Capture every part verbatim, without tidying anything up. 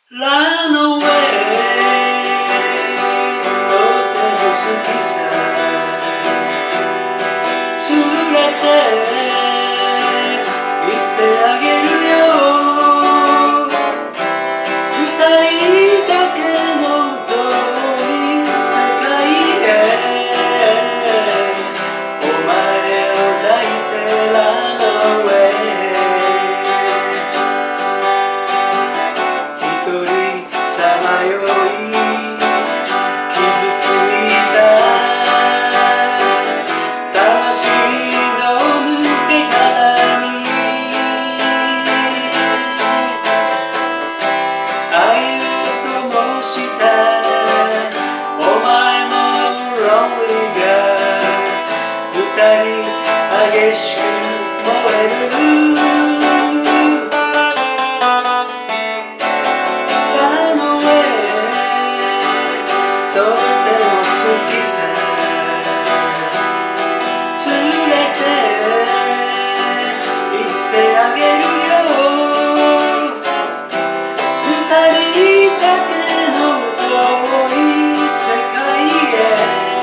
Run away とても好きさ連れて行ってあげるよ二人だけの遠い世界へお前を抱いて Run away 一人さまよい傷ついた魂の抜け殻に愛を灯したお前も Lonely Girl 二人激しく燃えるとても好きさ連れて行ってあげるよ二人だけの遠い世界へ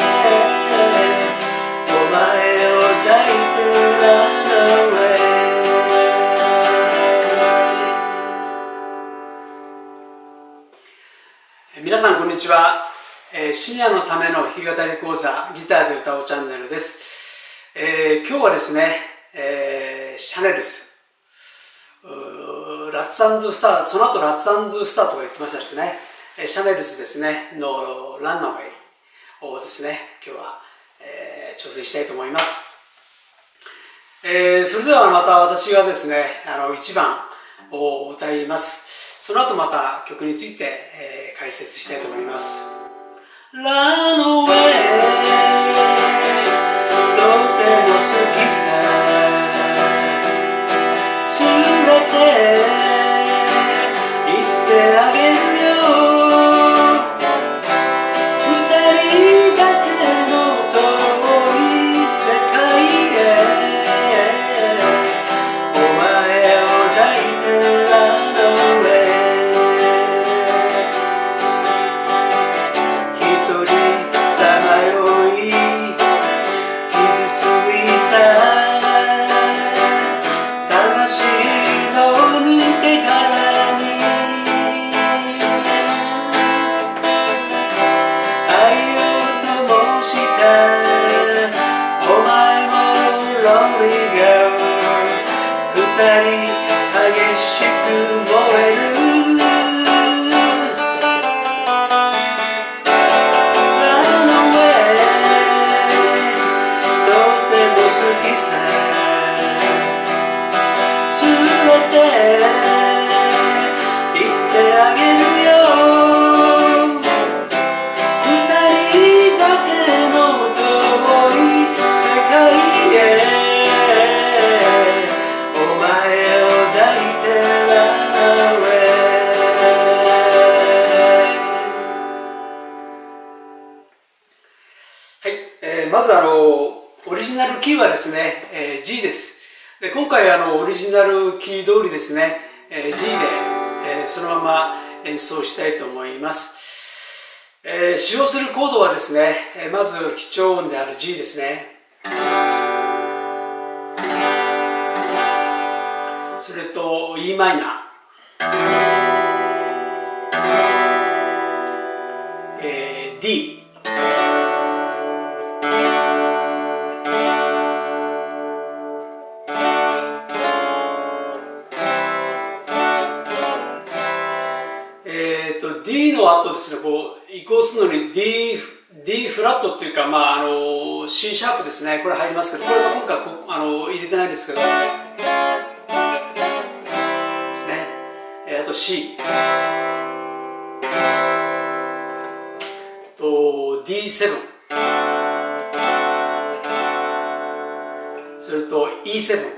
お前を抱いて Run away 皆さんこんにちは。えー、シニアのための弾き語り講座ギターで歌おうチャンネルです。えー、今日はですね、えー、シャネルスラッツ&スター、その後ラッツ&スターとか言ってましたですね、えー、シャネルスですねのランナウェイをですね今日は、えー、挑戦したいと思います。えー、それではまた私がですねあのいちばんを歌います。その後また曲について、えー、解説したいと思います。Run away とても好きさ連れて行ってあげるよ二人だけの遠い世界へお前を抱いて Run away Lonely Girl 二人激しく燃える Run away とても好きさ連れて行ってあげるよ二人だけの遠い世界へまずあのオリジナルキーはですね、えー、G です。で今回あのオリジナルキー通りですね、えー、G で、えー、そのまま演奏したいと思います。えー、使用するコードはですね、えー、まず基調音である G ですね。それと E マイナー、えー、D D の後ですね、こう移行するのに D, D フラットっていうか、まあ、あの C シャープですね、これ入りますけど、これは今回こあの入れてないですけど、ですね、えー、あと C と ディーセブン それと イーセブン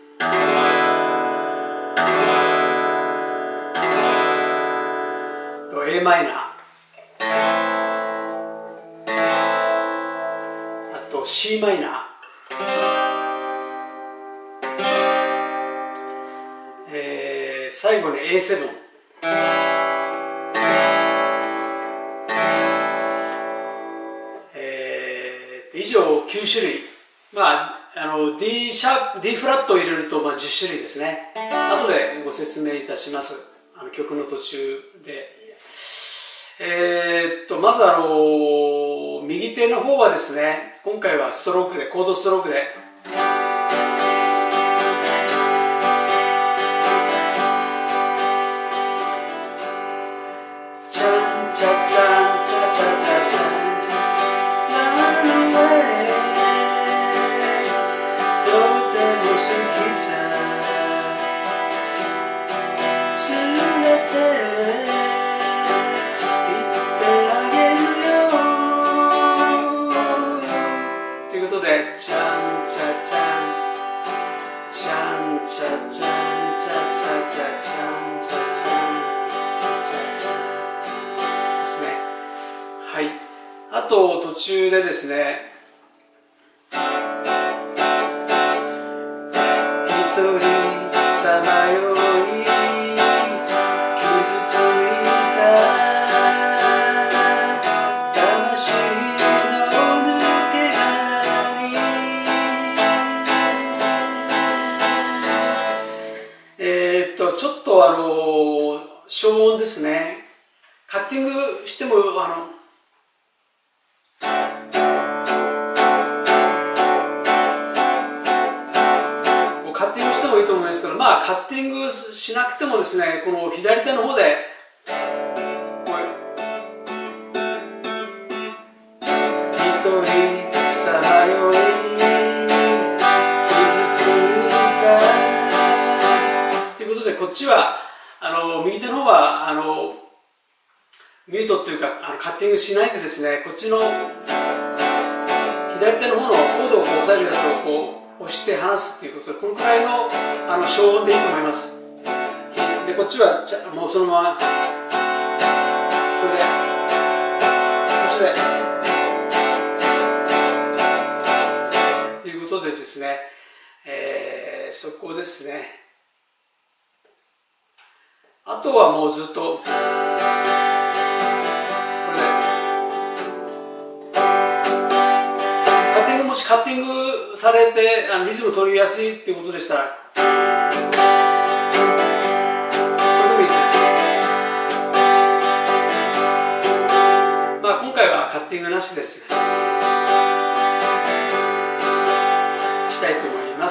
A マイナー、あと C マイナー、えー、最後に エーセブン、 きゅうしゅるい、まあ、あの D シャープ D フラットを入れるとまあじゅっしゅるいですね。後でご説明いたします。あの曲の途中で。えー、っとまずあの右手の方はですね、今回はストロークでコードストロークで。チャンチャチャンチャチャチャチャチャチャンチャチャ Run away とても好きさ連れて行ってあげるよということでチャンチャチャンチャンチャチャンチャチャチャチャンチャチャンチャチャチャですね。はい。あと途中でですね、一人さまよい傷ついた魂の抜け殻に、えーっとちょっとあの消音ですね。カッティングしてもあのカッティングしてもいいと思いますけど、まあカッティングしなくてもですね、この左手の方でこう一人さまよい傷ついたということで、こっちはあの右手の方はあのミュートというかあのカッティングしないでですね、こっちの左手の方のコードをこう押さえるやつをこう押して離すっていうことで、このくらいのあの消音でいいと思います。でこっちはじゃもうそのままこれでこっちでということでですね、えー、そこですね。あとはもうずっともしカッティングされてあのリズム取りやすいっていうことでしたら、これでもいいですね。まあ今回はカッティングなしでですねしたいと思います。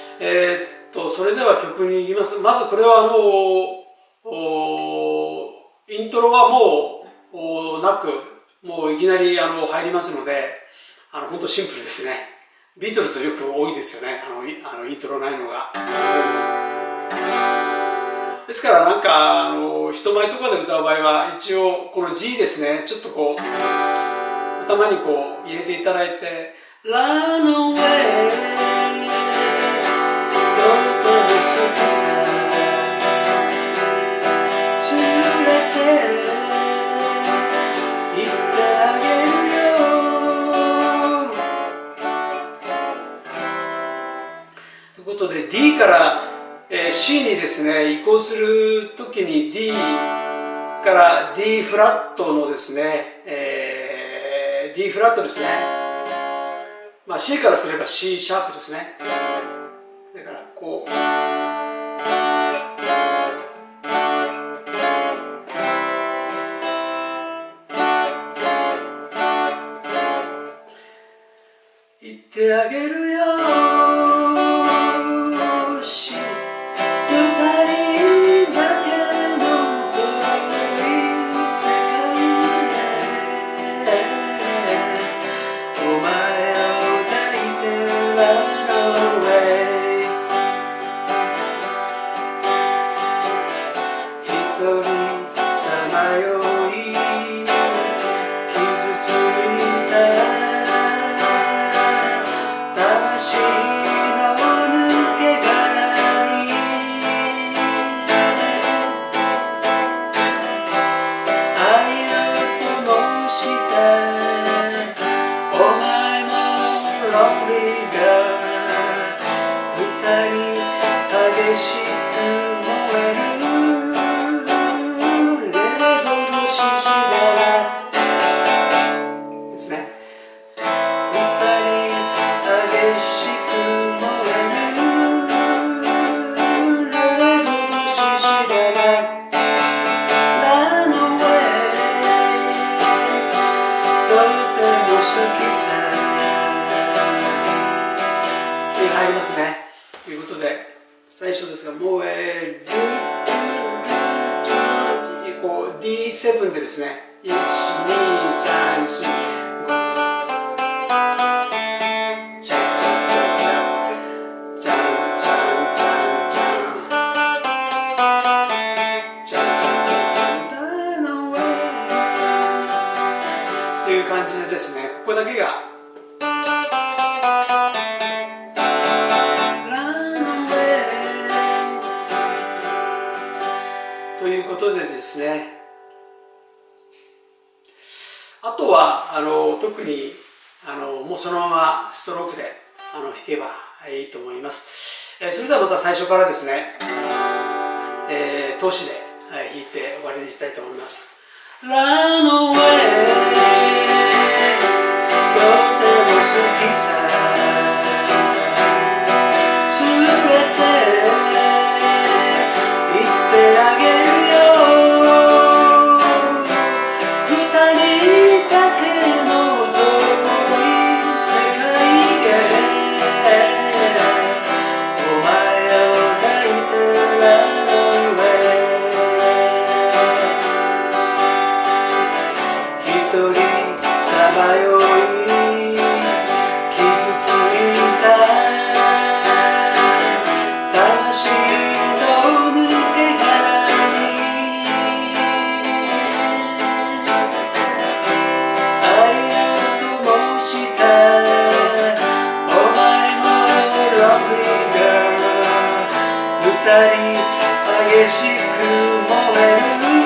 えー、っとそれでは曲に行きます。まずこれはもうイントロはもうなく、もういきなりあの入りますので、あの本当シンプルですね。ビートルズよく多いですよね、あのあのイントロないのが。ですからなんかあの人前とかで歌う場合は一応この G ですね、ちょっとこう頭にこう入れていただいて Run away どこも好きさ連れて行ってあげるということで D から、えー、C にですね移行するときに D から D フラットのですね、えー、D フラットですね、まあ、C からすれば C シャープですね。だからこう言ってあげるよしで最初ですが、もうえー、ルこう ディーセブン でですね、いち、に、さん、よん、ご、チャチャチャチャ、チャンチャンチャンチャン、チャンチャンチャンチャン、Run away っていう感じでですね、ここだけがということでですね、あとはあの特にあのもうそのままストロークであの弾けばいいと思います。えー、それではまた最初からですね、えー、通しで弾いて終わりにしたいと思います。Run away とても好きさ、連れて行ってあげるよ、二人だけの遠い世界へ、お前を抱いて Run away、 一人さまよい傷ついた魂の抜け殻に愛を灯したお前も Lonely Girl、 二人激しく燃える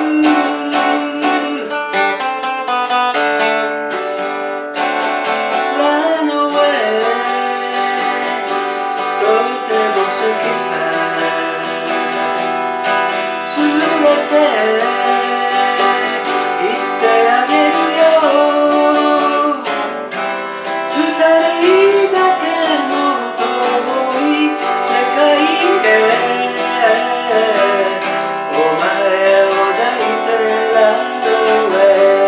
好きさ、連れて行ってあげるよ、二人だけの遠い世界へ、お前を抱いて Run away、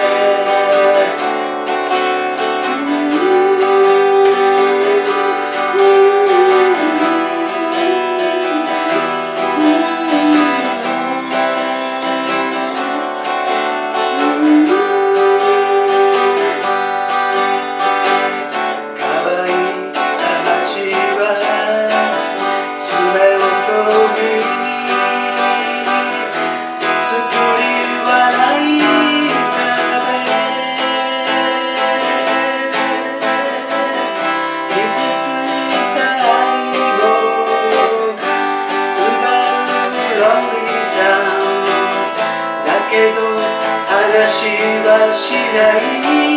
話はしない。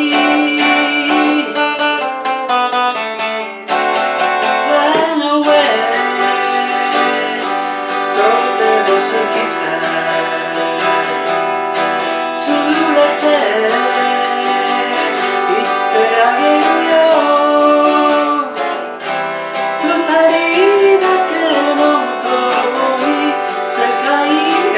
Run away とても好きさ、連れて行ってあげるよ、二人だけの遠い世界へ、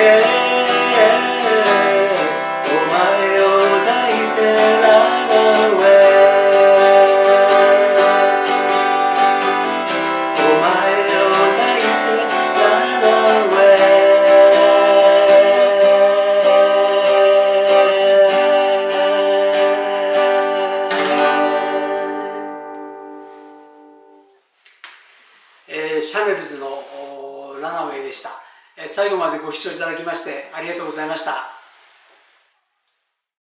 シャネルズのランナウェイでした。最後までご視聴いただきましてありがとうございました。